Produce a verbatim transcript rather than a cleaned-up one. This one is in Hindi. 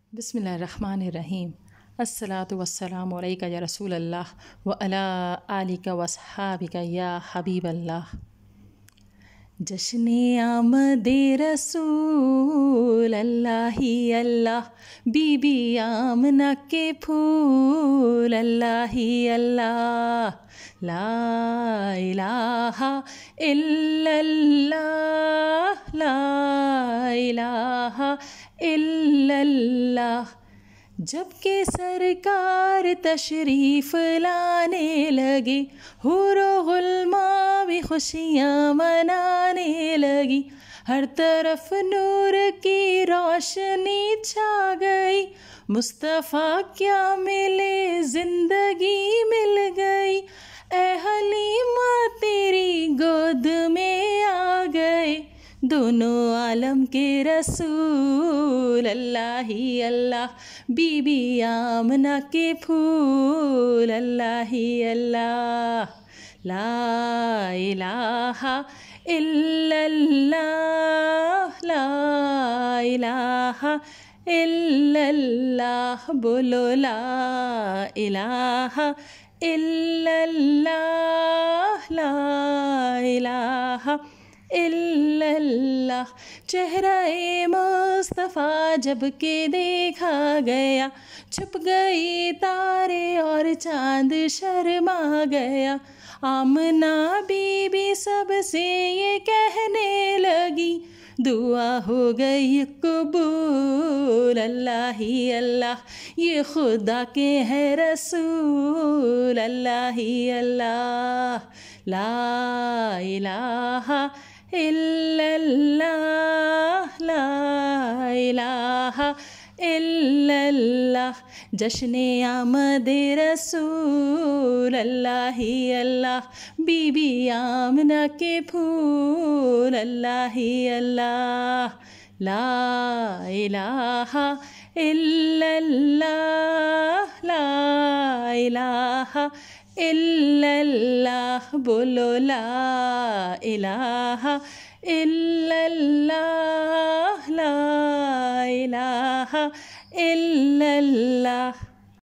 बिस्मिल्लाहिर्रहमानिर्रहीम। अस्सलातु वस्सलामु अलैका या रसूल अल्लाह व अला आलिका वस्हाबिका या हबीब अल्लाह। जश्ने आमदे रसूल अल्लाह ही अल्लाह, बीबी आमना के फूल अल्लाह ही अल्लाह। ला इलाहा इल्लल्लाह, ला इलाहा इल्लल्लाह। जब के सरकार तशरीफ़ लाने लगे, हुरो गुलमा भी खुशियाँ मनाने लगी। हर तरफ नूर की रोशनी छा गई, मुस्तफ़ा क्या मिले जिंदगी मिल गई। ए हलीमा तेरी गोद में आ गए, दोनों आलम के रसूल अल्लाह ही अल्लाह, बीबी आमना के फूल अल्लाह ही अल्लाह। ला इलाहा इल्लल्लाह, ला इलाहा इल्लल्लाह। बोलो ला इलाहा इल्लल्लाह, ला इलाहा इल्लल्लाह। चेहरा-ए मुस्तफ़ा जब के देखा गया, छुप गई तारे और चांद शर्मा गया। आमना बीबी सबसे ये कहने लगी, दुआ हो गई कबूल अल्लाह ही अल्लाह, ये खुदा के है रसूल अल्लाह ही अल्लाह। ला इलाहा इल्लल्लाह, ला इलाहा इल्लल्लाह। जश्ने आमदे रसूल अल्लाह ही अल्लाह, बीबी आमना के फूल अल्लाह ही अल्लाह। ला इलाहा इल्लल्लाह, ला इलाहा इल्लल्लाह। बोलो ला इलाहा इल्लल्लाह, ला इलाहा इल्लल्लाह।